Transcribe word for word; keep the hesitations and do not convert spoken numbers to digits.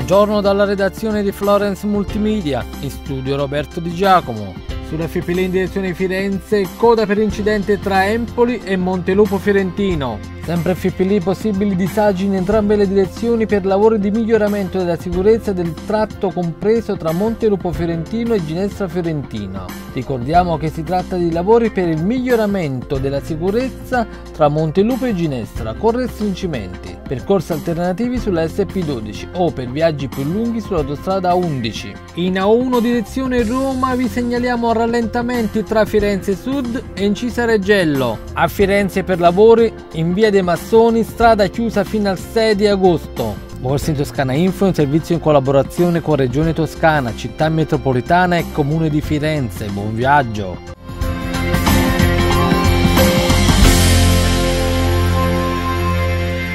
Buongiorno dalla redazione di Florence Multimedia, in studio Roberto Di Giacomo. Sull'F P L in direzione Firenze, coda per incidente tra Empoli e Montelupo Fiorentino. Sempre F P L, possibili disagi in entrambe le direzioni per lavori di miglioramento della sicurezza del tratto compreso tra Montelupo Fiorentino e Ginestra Fiorentina. Ricordiamo che si tratta di lavori per il miglioramento della sicurezza tra Montelupo e Ginestra con restringimenti, percorsi alternativi sulla S P dodici o per viaggi più lunghi sull'autostrada A undici. In A uno direzione Roma vi segnaliamo rallentamenti tra Firenze Sud e Incisa Reggello. A Firenze per lavori in via dei Massoni, strada chiusa fino al sei di agosto. Borsa in Toscana Info è un servizio in collaborazione con Regione Toscana, Città Metropolitana e Comune di Firenze. Buon viaggio!